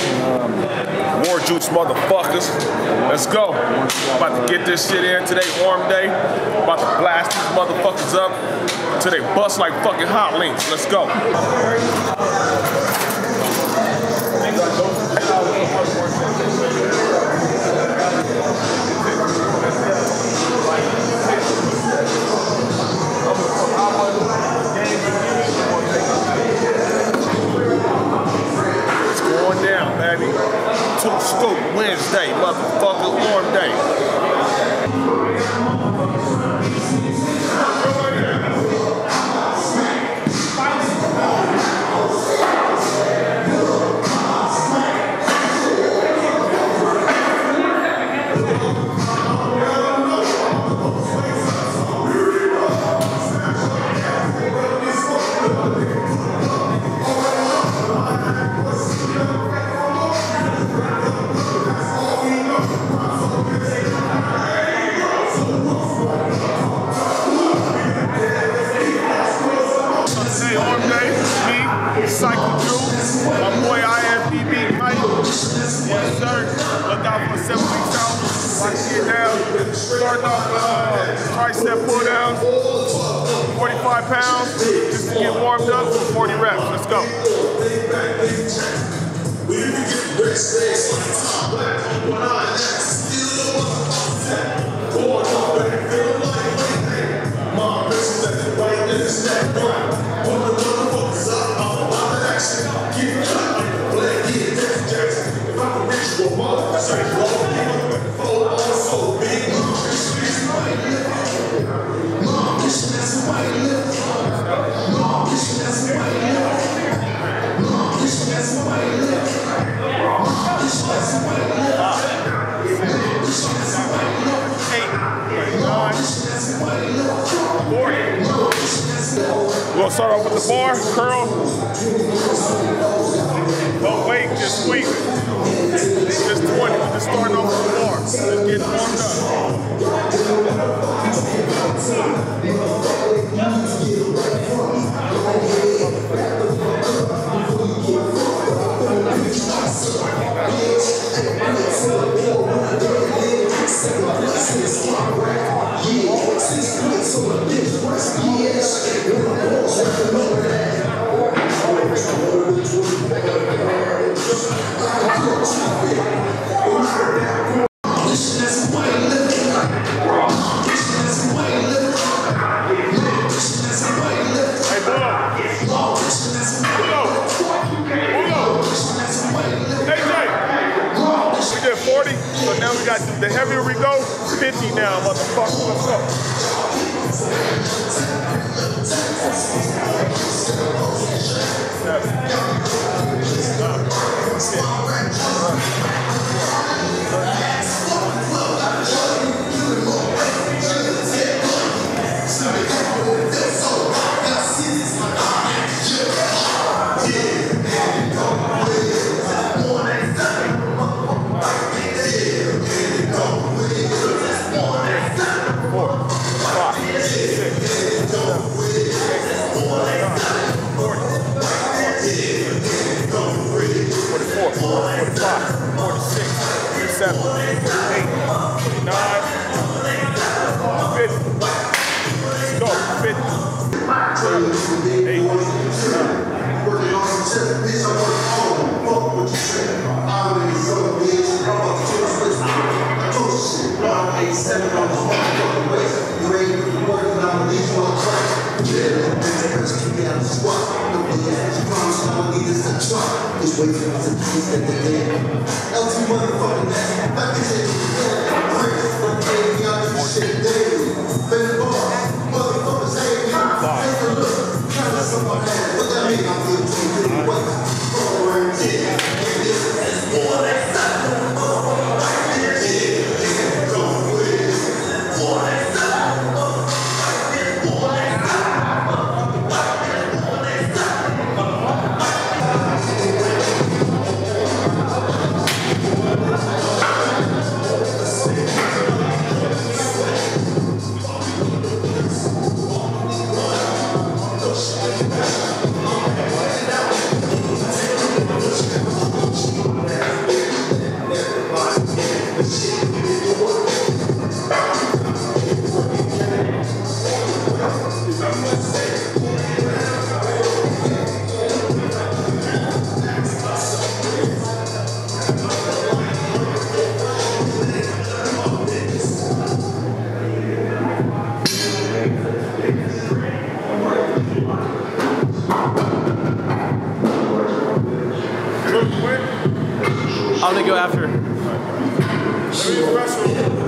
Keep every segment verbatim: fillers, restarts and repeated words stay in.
War juice motherfuckers. Let's go. About to get this shit in today, warm day. About to blast these motherfuckers up till they bust like fucking hot links. Let's go. It's going down, baby. Two Scoop Wednesday, motherfucker, warm day. Psycho Dru, my boy I F B B Mike. Yes, sir. Look out for seven weeks out. Watch it down. Starting off with uh, tricep pull downs, forty-five pounds, just to get warmed up, forty reps. Let's go. We'll start off with the bar, curl. Don't wait, just squeeze it. Just twenty, we're just starting off with the bar. Just getting warmed forty, so now we got, the heavier we go, fifty now, motherfucker. Let's go. Seven. Uh, six. forty-seven, forty-eight, forty-nine, fifty. Let's go, fifty. eight, nine. Just wait for us to taste at the end. L two motherfucking ass. Back to shit. Bricks. Y'all shit daily. Been ball. Motherfuckers hate me. Take a look. Try to suck my hand. What that mean? I'm good to you. What? Forward. Yeah. This is more than something. Yeah. Go with more than something. Yeah. I'm gonna go after. Let me use the restroom.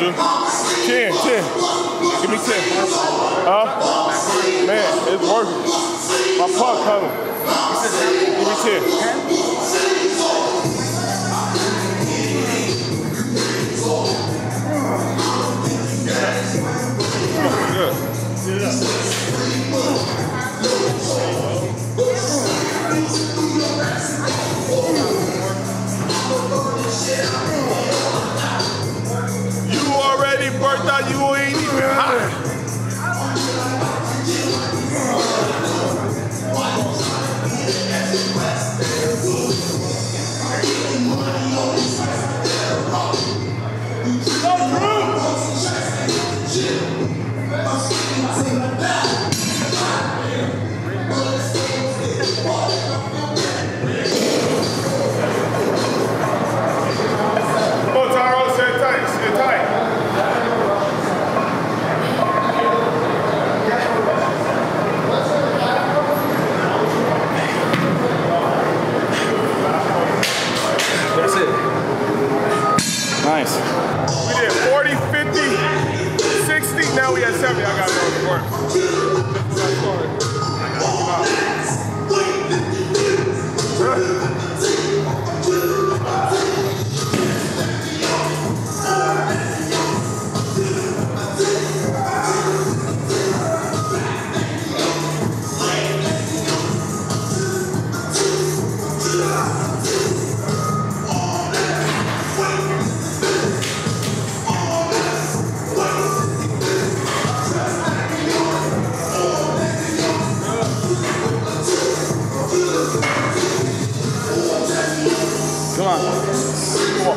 Drew. ten, ten. Give me ten. Huh? Man, it's working. My pump coming. Give me ten. Good. You already burnt out, you ain't even hot. Nice. We did forty, fifty, sixty, now we at seventy. I got to go to work. Come on. Come on.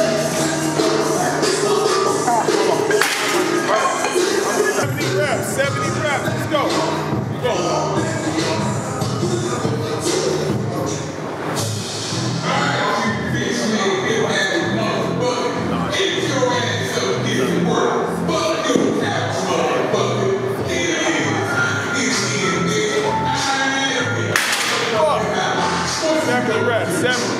seventy reps, seventy reps. Let's go. Let's go. seventy reps, seventy.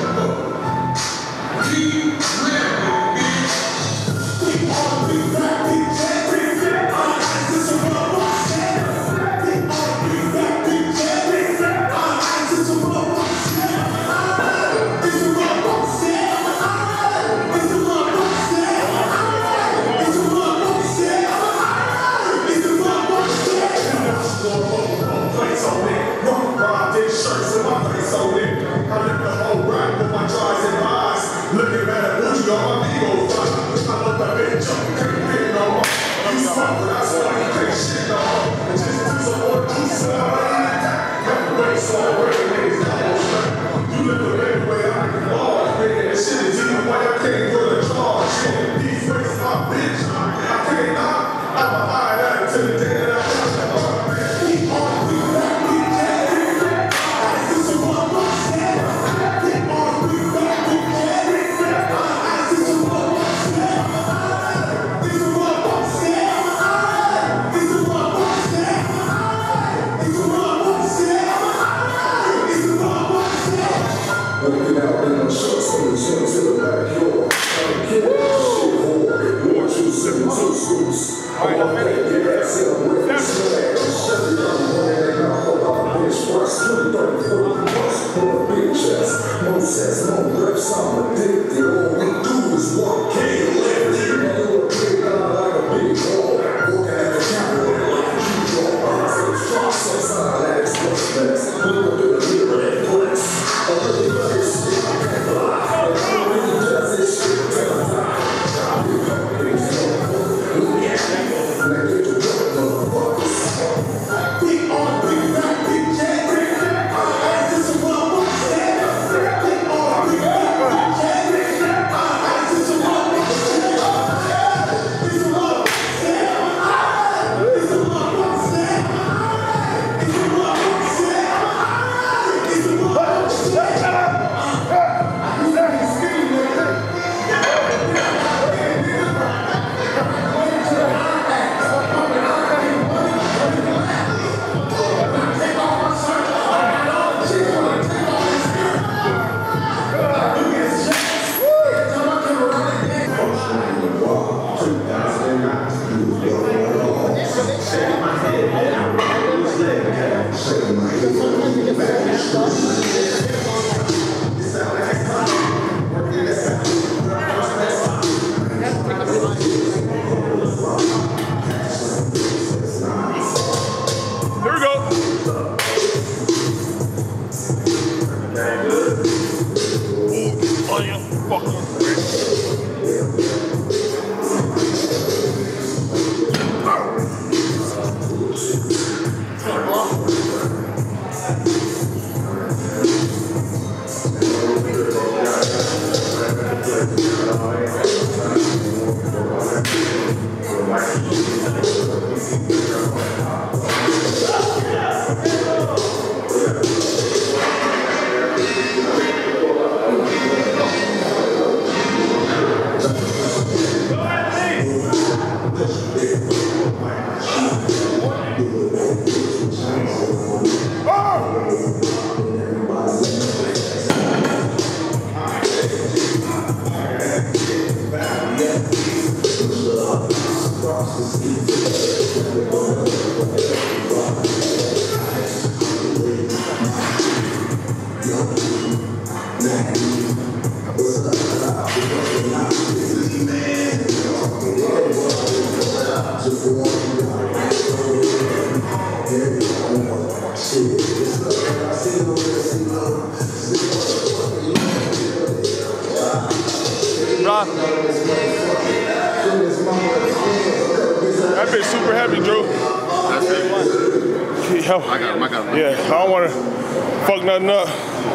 That bitch super heavy, Drew. That's it. Yo. I got him, I got him. Yeah, I don't want to fuck nothing up.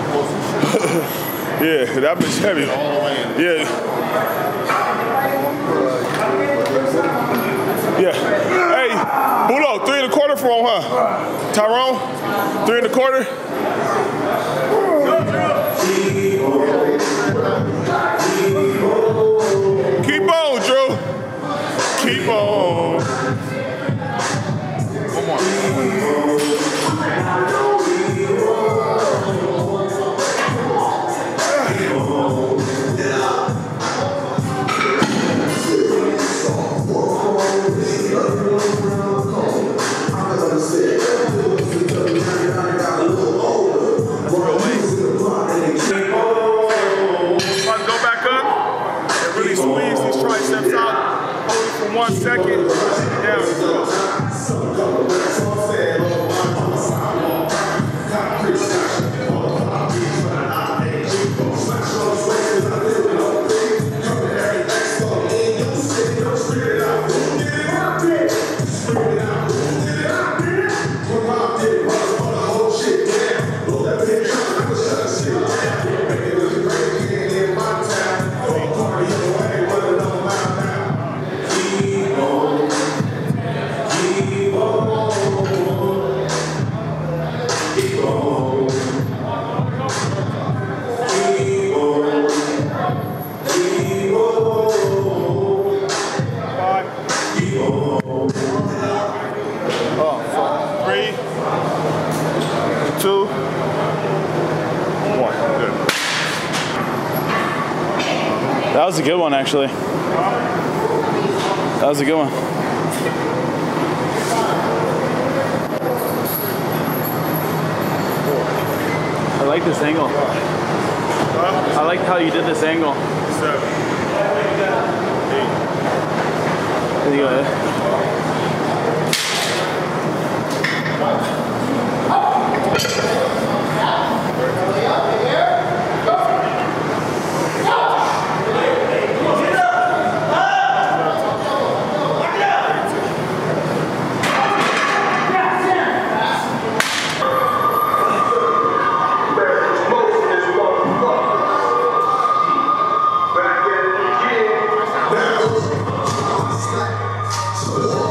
Yeah, that bitch heavy. All the way in. Yeah. Yeah. Hey, Bulo, three and a quarter for him, huh? Tyrone, three and a quarter. Keep on, Drew. Keep on. One more. Squeeze these triceps out, hold it for one second, down and go. Two, one. Good. That was a good one, actually. That was a good one. I like this angle. I like how you did this angle. Seven. Eight. There you go. So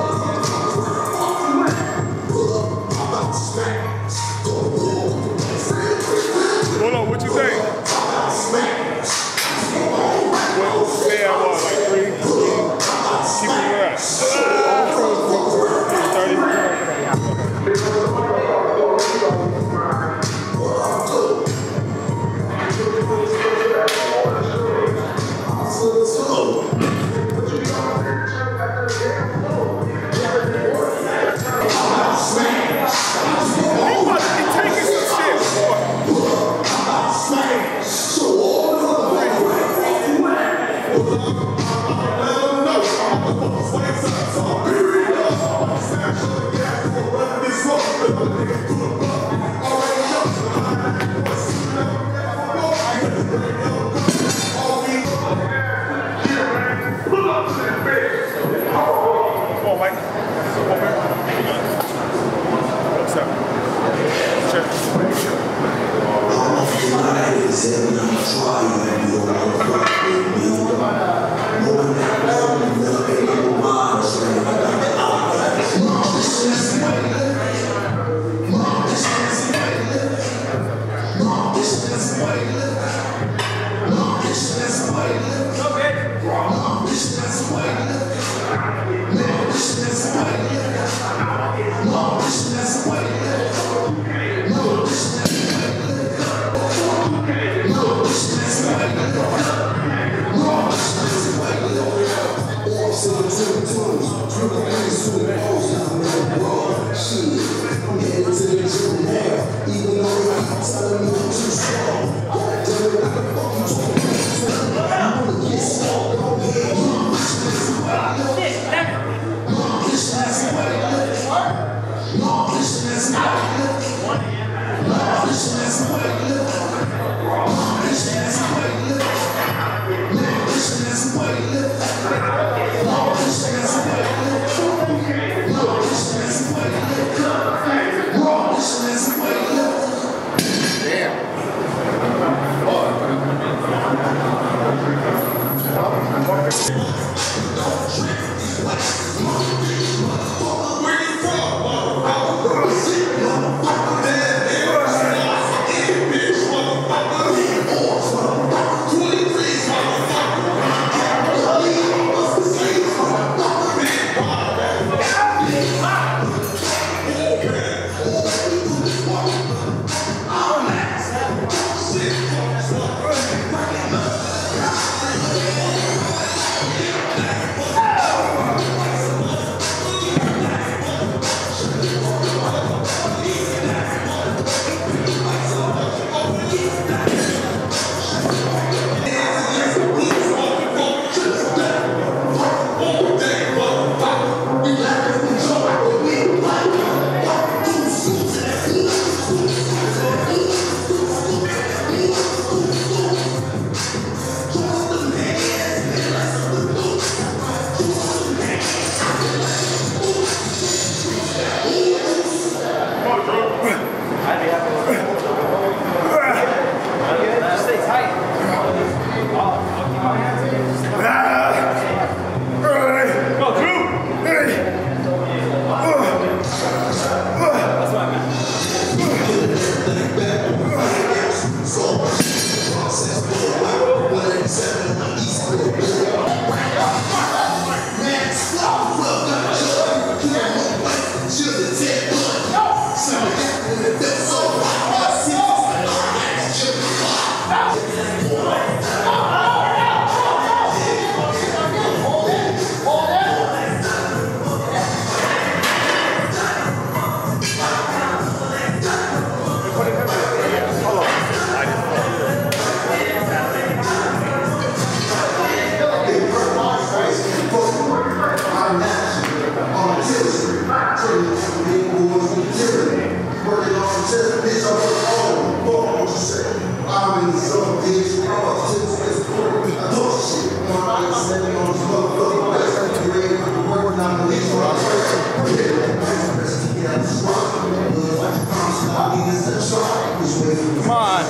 Come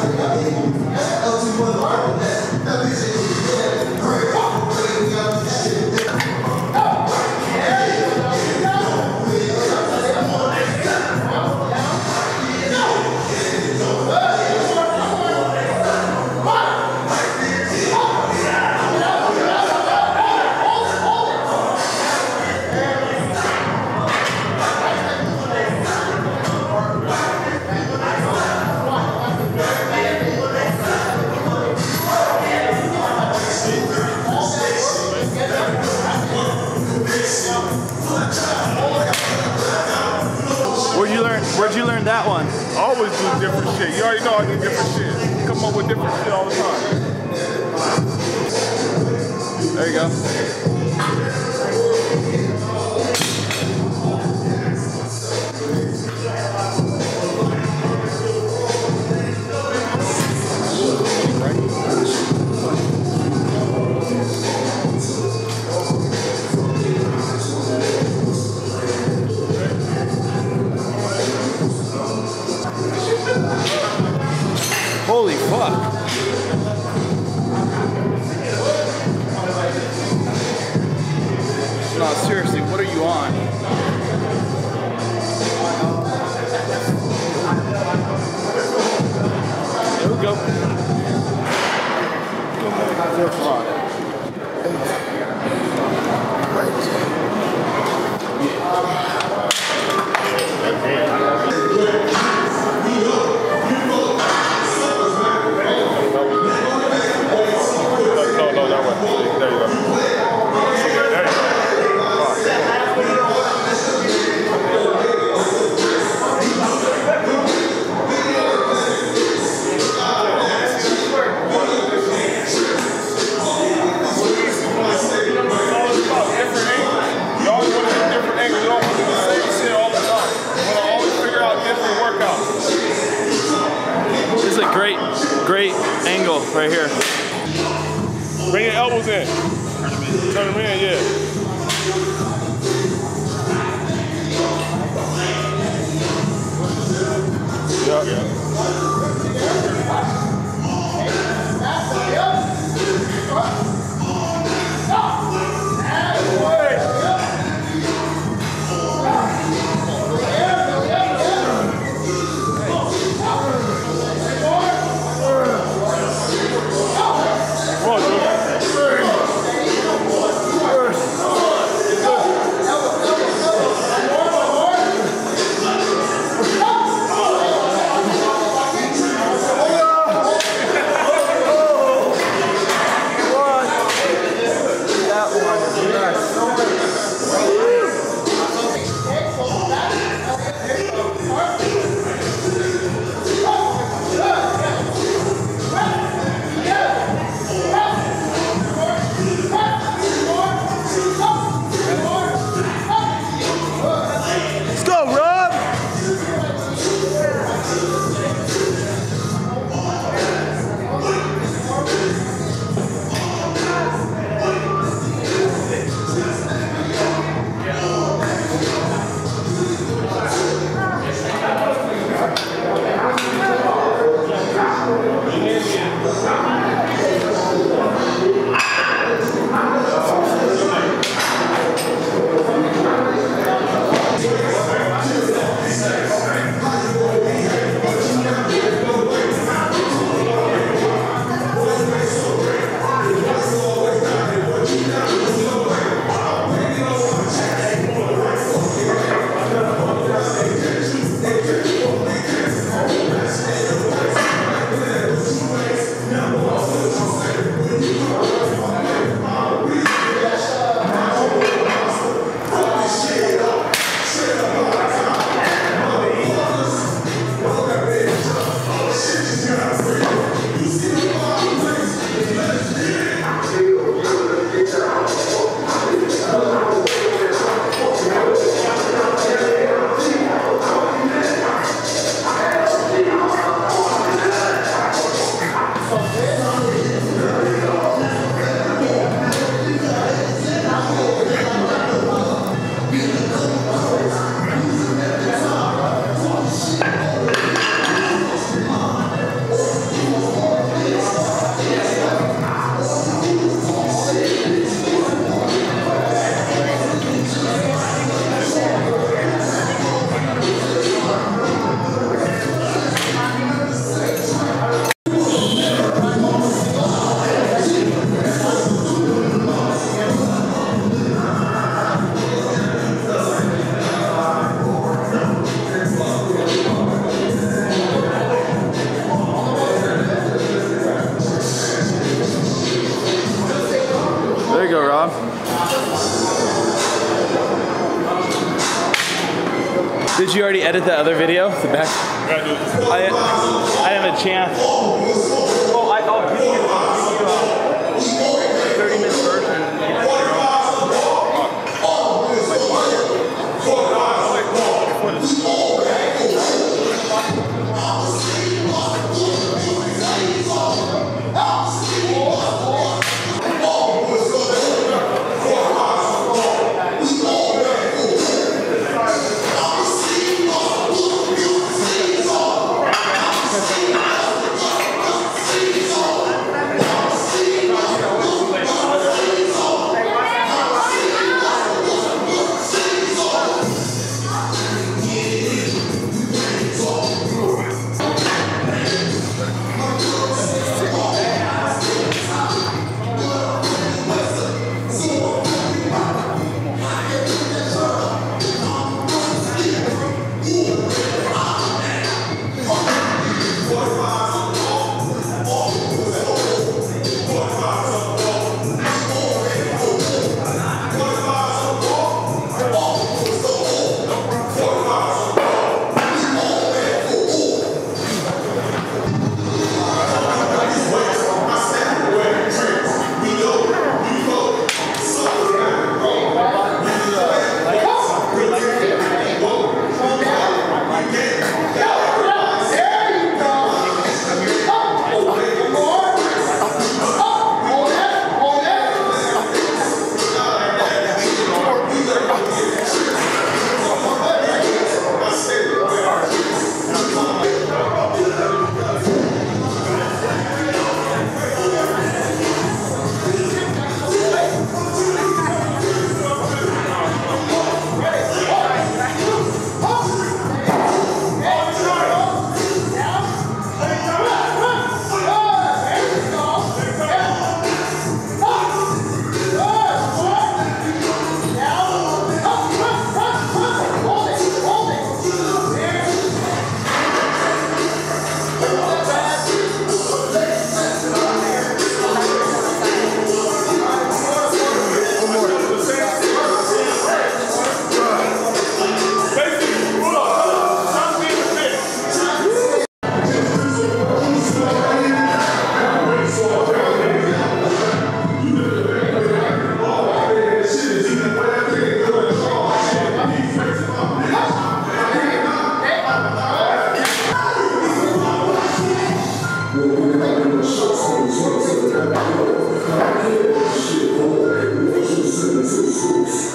on. Where'd you learn? Where'd you learn that one? I always do different shit. You already know I do different shit. Come up with different shit all the time. There you go. Holy fuck. No, seriously, what are you on? There we go. No, no, that way. There you go. There you go. those in. Turn them in, yeah. Yeah, yeah. Did you already edit the other video? The back? I, I have a chance. Oh, I, I'll give you, I'll give you a thirty minute version.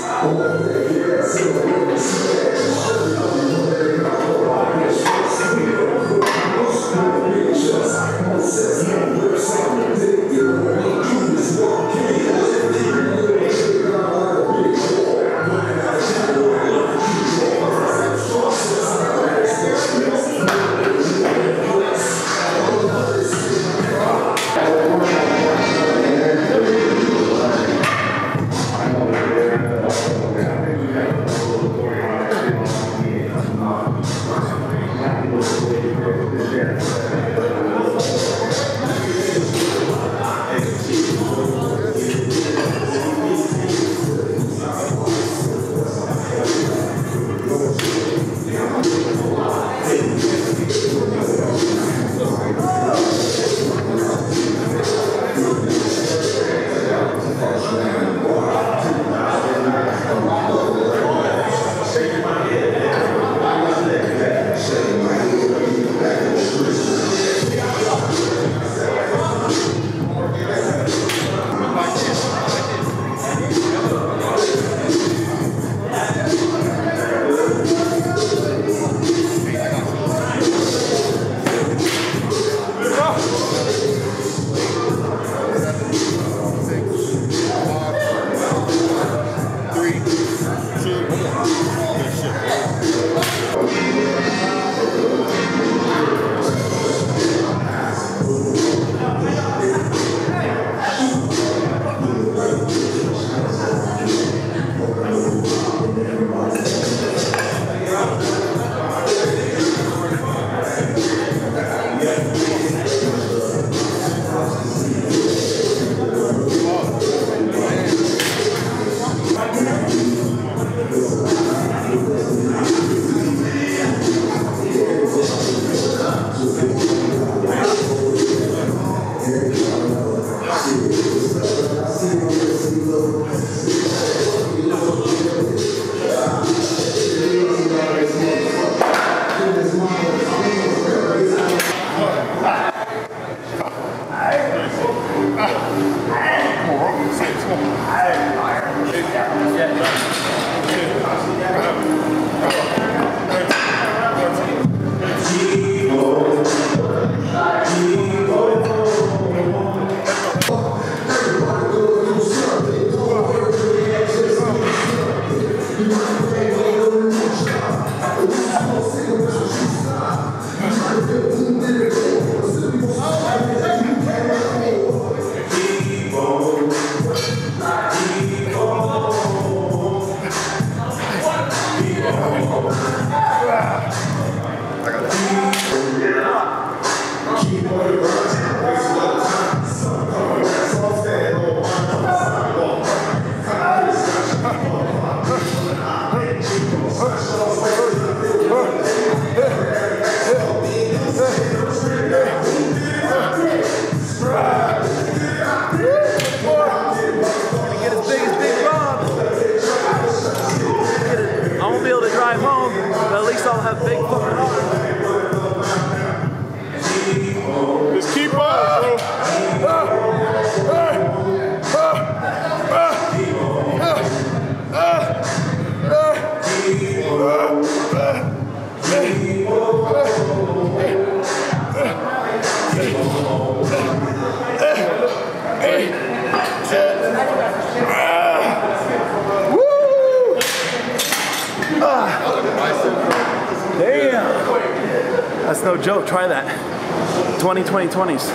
That's no joke. Try that. twenty, twenty, twenties.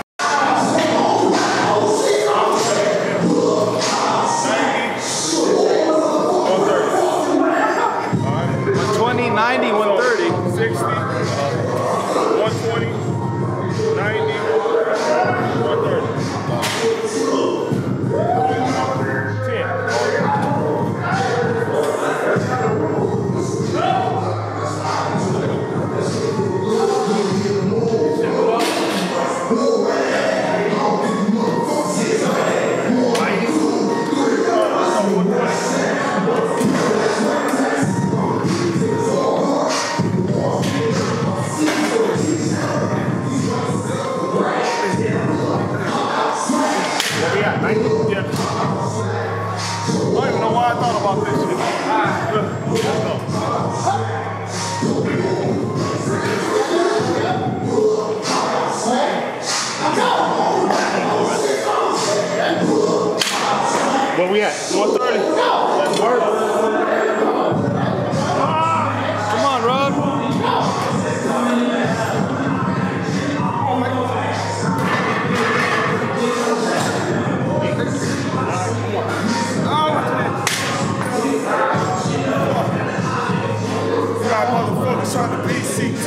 twenty, ninety, one thirty. sixty, one twenty, ninety, one thirty. Where we at? one thirty. Let's work. Come on, Rob. Got motherfuckers trying to beat C T.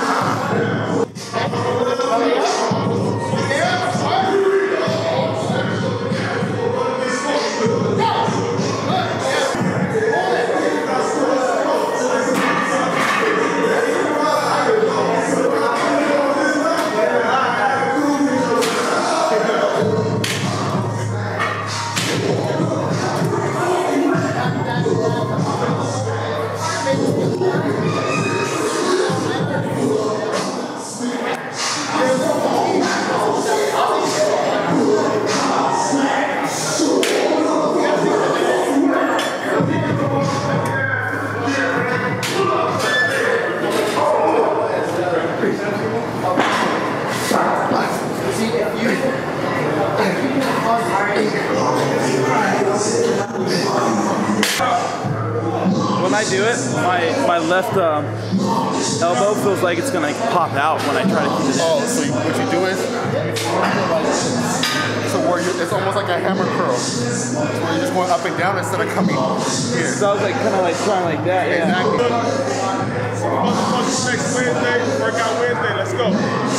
When I do it, my, my left um, elbow feels like it's gonna like, pop out when I try to keep it in. Oh, so you, what you do is, so where you, it's almost like a hammer curl, so where you're just going up and down instead of coming here. So I was like kind of like trying like that. Yeah. Exactly. Motherfuckers next Wednesday, workout Wednesday, let's go.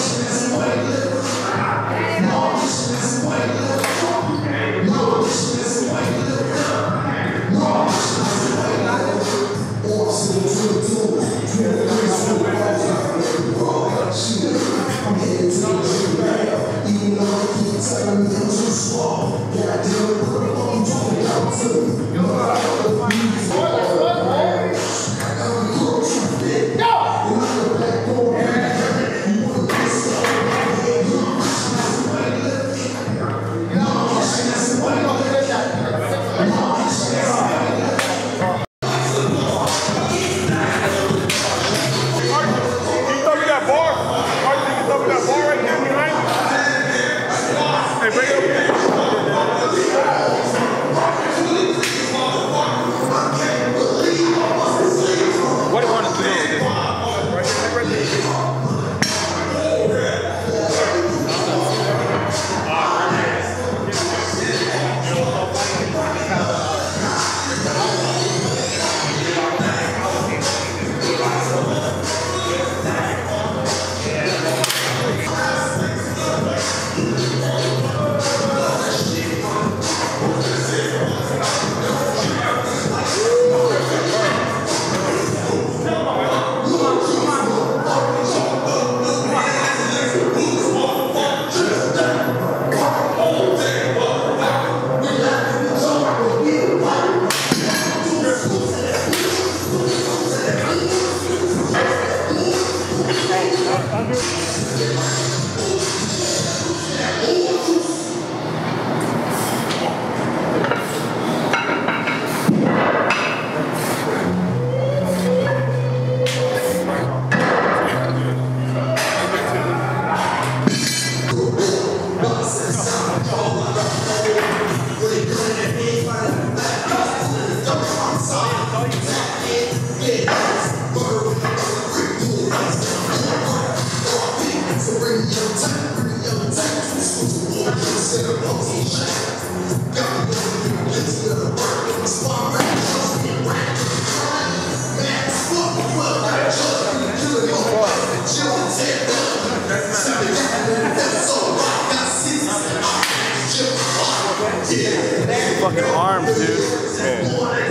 Fucking arms, dude. Man.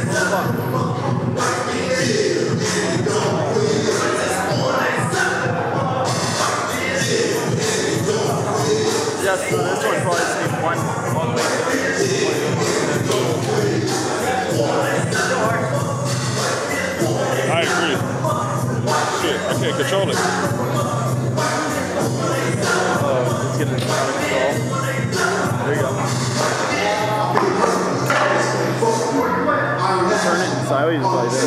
Yeah, so this one probably just needs one. one I agree. Shit, I can't control it. Uh, let's get it out of control. There you go. Turn it. So I always just like this.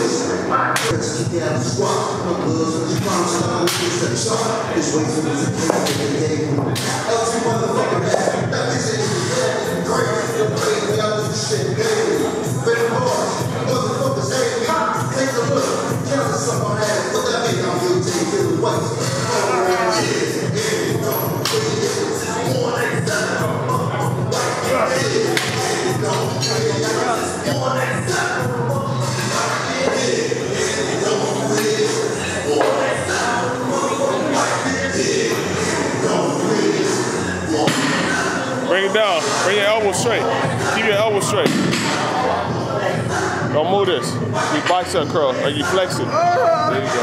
Bring it down. Bring your elbow straight. Keep your elbow straight. Don't move this. You bicep curl, like you flex it. There you go.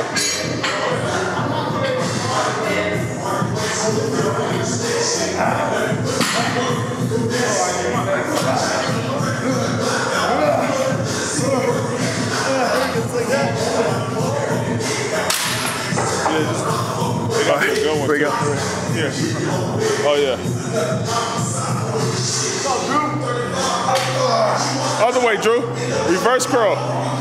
Yeah, just, they got a good one. Bring it up. Yeah. Oh yeah. Other way, Drew. Reverse curl.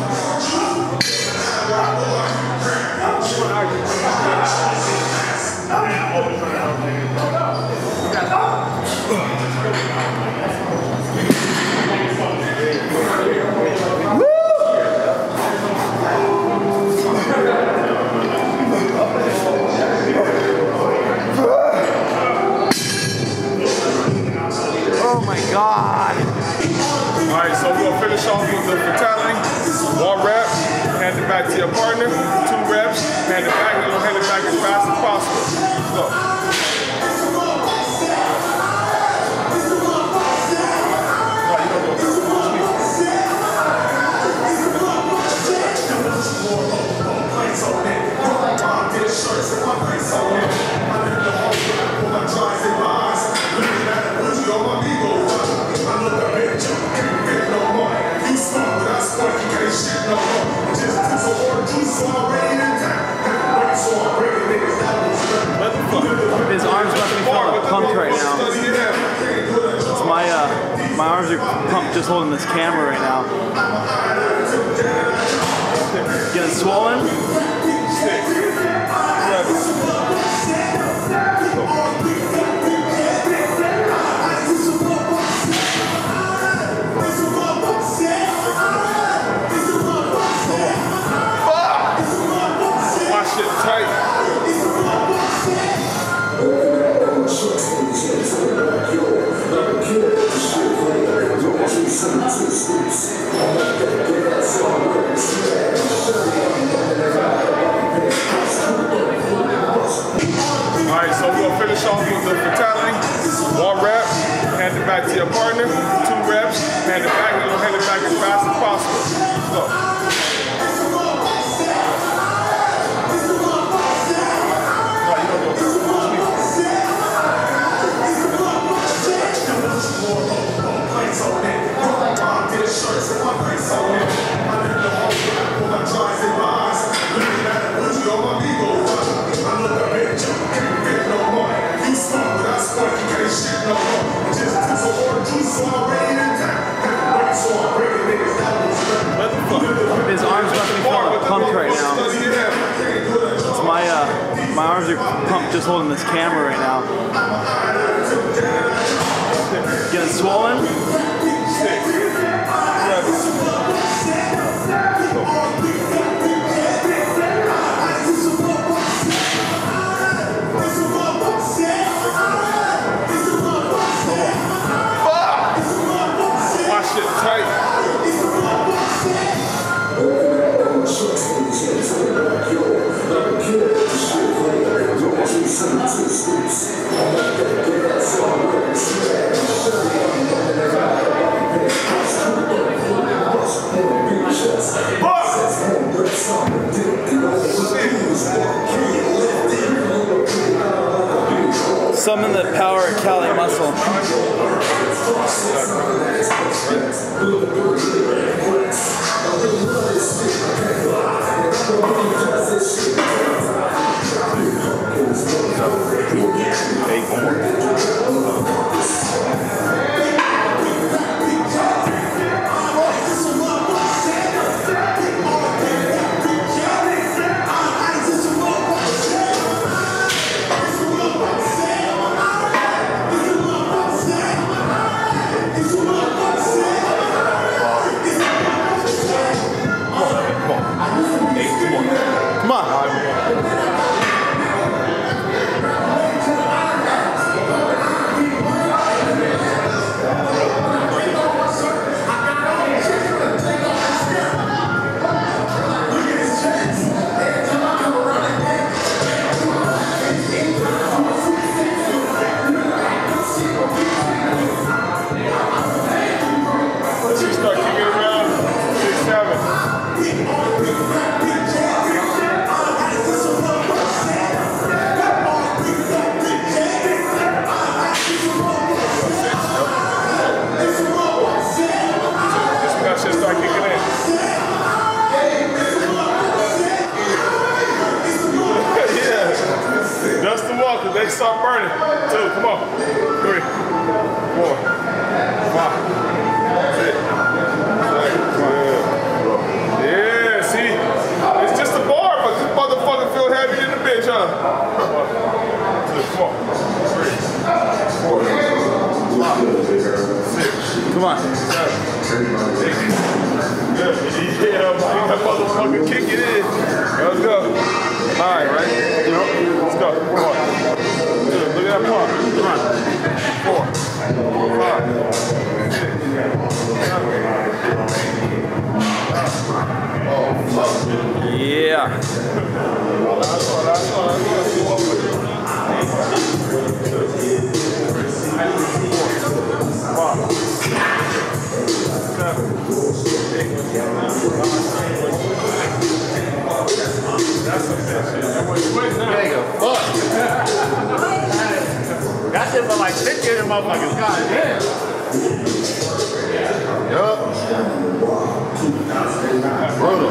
Oh my God. All right, so we'll finish off with the fatality. One rep, hand it back to your partner. Two reps, hand it back, and you'll hand it back as fast as possible. Go. His arms must be feeling pumped right now. It's my uh, my arms are pumped just holding this camera right now. Getting swollen. Watch it tight. Alright, so we'll finish off with the fatality. One rep, hand it back to your partner. Two reps, hand it back, and you'll hand it back as fast as possible. Go. His arms must be feeling pumped right now. It's my uh, my arms are pumped just holding this camera right now. Getting swollen. Watch it tight. Summon the power of Cali muscle. Eight more. They start burning. Two, come on. Three, four, five, six, seven. Yeah, see? It's just a bar, but this motherfucker feel heavy in the bitch, huh? One, two, come on. Three, four, five, six, come on. seven, eight. Good. Yeah, man, that motherfucker kick it in. Let's go. All right, right? Let's go. Come on. Look at that pump. Come on. Four, five, six, seven, yeah. That shit felt like shit getting motherfuckers. God damn. Yup. Brutal.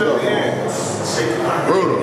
Brutal.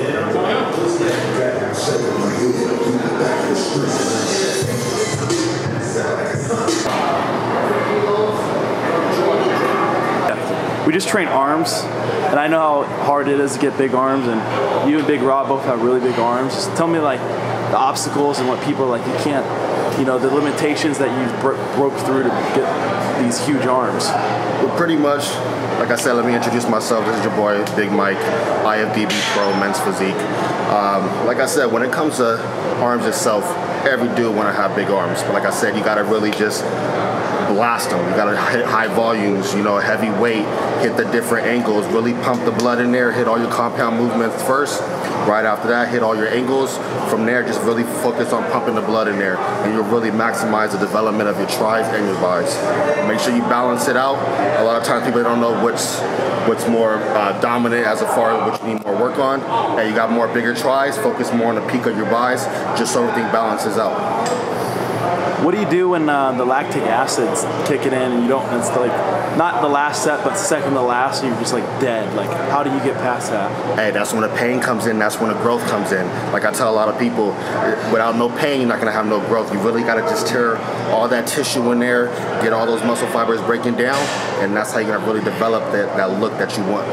We just train arms, and I know how hard it is to get big arms, and you and Big Rob both have really big arms. Just tell me like the obstacles and what people like you can't, you know, the limitations that you bro broke through to get these huge arms. Well, pretty much, like I said, let me introduce myself. This is your boy, Big Mike, I F B B Pro, Men's Physique. Um, like I said, when it comes to arms itself, every dude want to have big arms. But like I said, you got to really just blast them. You got to hit high volumes, you know, heavy weight, hit the different angles, really pump the blood in there, hit all your compound movements first. Right after that, hit all your angles. From there, just really focus on pumping the blood in there, and you'll really maximize the development of your tris and your bis. Make sure you balance it out. A lot of times people don't know what's what's more uh, dominant as far as what you need more work on. And you got more bigger tris, focus more on the peak of your bis, just so everything balances out. What do you do when uh, the lactic acid's kicking in and you don't, it's like, not the last set, but second to last, and you're just like dead? Like, how do you get past that? Hey, that's when the pain comes in, that's when the growth comes in. Like I tell a lot of people, without no pain, you're not gonna have no growth. You really gotta just tear all that tissue in there, get all those muscle fibers breaking down, and that's how you're gonna really develop that, that look that you want.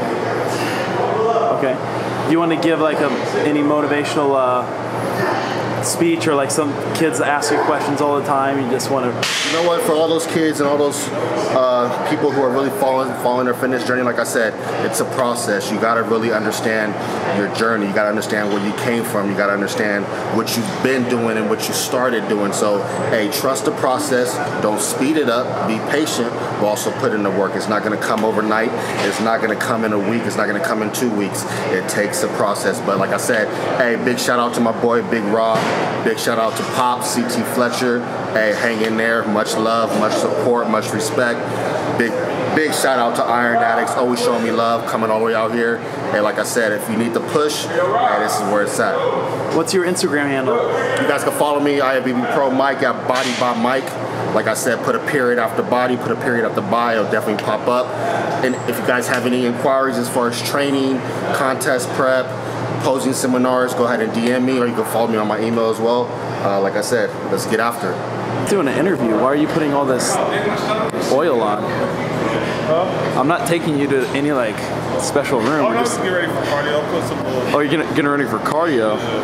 Okay. Do you want to give like a, any motivational uh, speech, or like some kids ask you questions all the time, you just want to... You know what, for all those kids and all those uh, people who are really following, following their fitness journey, like I said, it's a process. You got to really understand your journey. You got to understand where you came from. You got to understand what you've been doing and what you started doing. So, hey, trust the process. Don't speed it up. Be patient, but also put in the work. It's not going to come overnight. It's not going to come in a week. It's not going to come in two weeks. It takes a process. But like I said, hey, big shout out to my boy, Big Rob. Big shout out to Pop, C T Fletcher. Hey, hang in there. Much love, much support, much respect. Big, big shout out to Iron Addicts. Always showing me love, coming all the way out here. Hey, like I said, if you need to push, hey, this is where it's at. What's your Instagram handle? You guys can follow me, I F B B Pro Mike at Body by Mike. Like I said, put a period after body, put a period after bio, it'll definitely pop up. And if you guys have any inquiries as far as training, contest prep, posing seminars, go ahead and D M me, or you can follow me on my email as well. Uh, like I said, let's get after it. Doing an interview, why are you putting all this oil on? Huh? I'm not taking you to any like special room. Oh, no, just get ready for cardio. I'll put some oil. Oh, you're getting, getting ready for cardio? Yeah.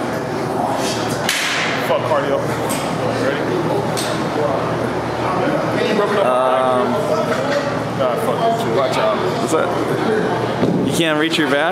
Fuck cardio. Ready? Um, nah, fuck you. Watch out. What's that? You can't reach your back?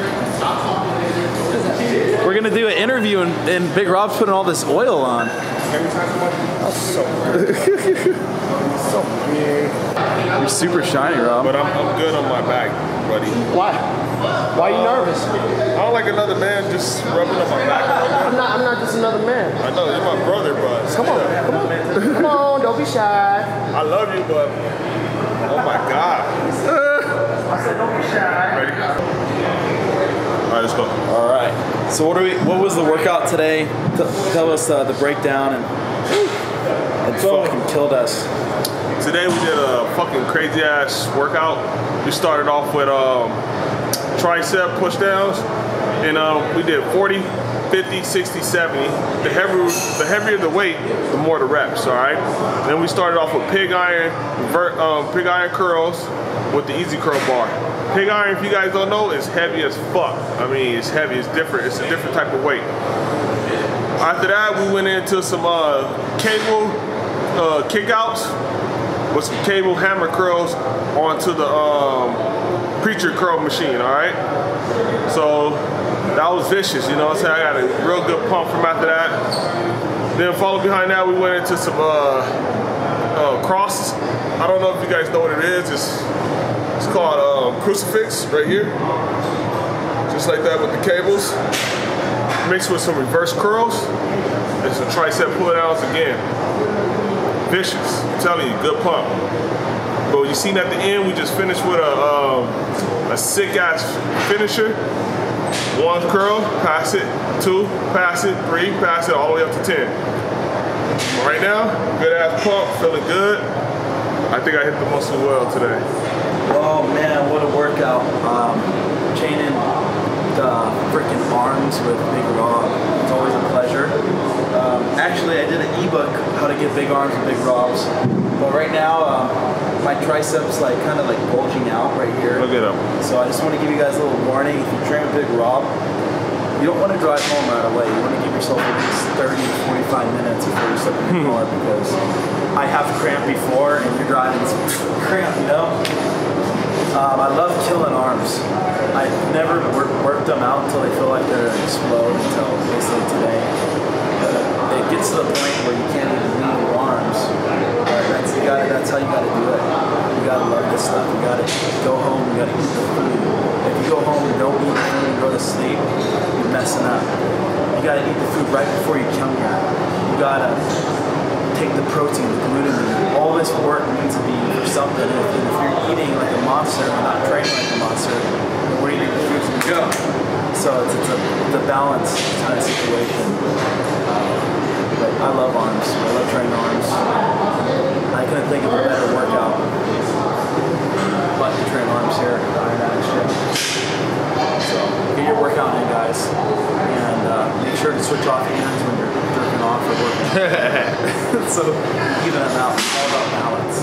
We're gonna do an interview and, and Big Rob's putting all this oil on. That's so weird. So big. You're super shiny, Rob. But I'm, I'm good on my back, buddy. Why? Why are you nervous? I don't like another man just rubbing on my back. I'm not. I'm not just another man. I know, you're my brother, but... Come on, come on, come on. Don't be shy. I love you, but... Oh my God. I said don't be shy. Ready? let's go. All right. So what are we? What was the workout today? T tell us uh, the breakdown and it So, fucking killed us. Today we did a fucking crazy ass workout. We started off with um, tricep push downs, and um, we did forty, fifty, sixty, seventy. The heavier, the heavier the weight, the more the reps. All right. Then we started off with pig iron, vert, um, pig iron curls with the easy curl bar. Pig iron, if you guys don't know, is heavy as fuck. I mean, it's heavy. It's different. It's a different type of weight. After that, we went into some uh, cable uh, kickouts with some cable hammer curls onto the um, preacher curl machine, all right? So that was vicious, you know what I'm saying? I got a real good pump from after that. Then followed behind that, we went into some uh, uh, crosses. I don't know if you guys know what it is. It's, it's called uh, crucifix right here. Just like that with the cables. Mixed with some reverse curls and some tricep pull downs again. Vicious, I'm telling you, good pump. But you seen at the end, we just finished with a, um, a sick ass finisher. One curl, pass it, two, pass it, three, pass it, all the way up to ten. But right now, good ass pump, feeling good. I think I hit the muscle well today. Oh man, what a workout. Um, chaining the freaking arms with Big Rob. It's always a pleasure. Um, actually, I did an ebook, How to Get Big Arms and Big Robs. But right now, um, my triceps like kind of like bulging out right here. Look at them. So I just want to give you guys a little warning. If you train with Big Rob, you don't want to drive home right away. You want to give yourself at least thirty to forty-five minutes before you step in the car, because I have cramp before and you're driving some cramp, you know? Um, I love killing arms. I never work, worked them out until they feel like they're going to explode until basically today. But it gets to the point where you can't even lean your arms. But that's, you gotta, that's how you got to do it. You got to love this stuff. You got to go home, you got to eat the food. If you go home and don't eat the food and go to sleep, you're messing up. You got to eat the food right before you come here. You got to take the protein, the glutamine. All this work needs to be for something. And if, and if you're eating like a monster and not training like a monster, then where do you think the food's going to go? So it's, it's, a, it's a balance kind of situation. Um, but I love arms. I love training arms. I couldn't think of a better workout but to train arms here at the Iron Addicts gym. So get your workout in, guys. And uh, make sure to switch off hands when you're jerking off or working. So even them out. It's all about balance.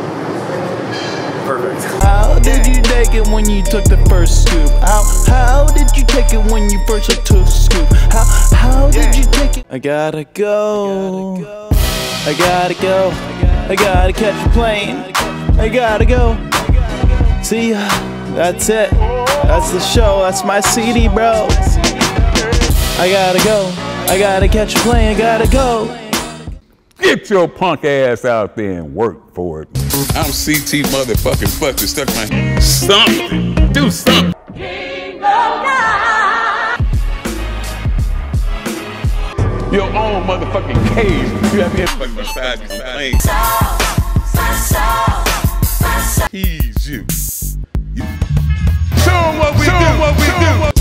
Perfect. How did you take it when you took the first scoop? How how did you take it when you first took the scoop? How how did you take it? I gotta go. I gotta go. I gotta catch a plane. I gotta go. See ya. That's it. That's the show. That's my C D, bro. I gotta go. I gotta catch a plane. I gotta go. Get your punk ass out there and work for it. I'm C T motherfucking Fletcher. Stuck my something. Do something. Your own motherfucking cage. You have to Fucking beside your plane. He's you. you. show 'em what we do. What we do.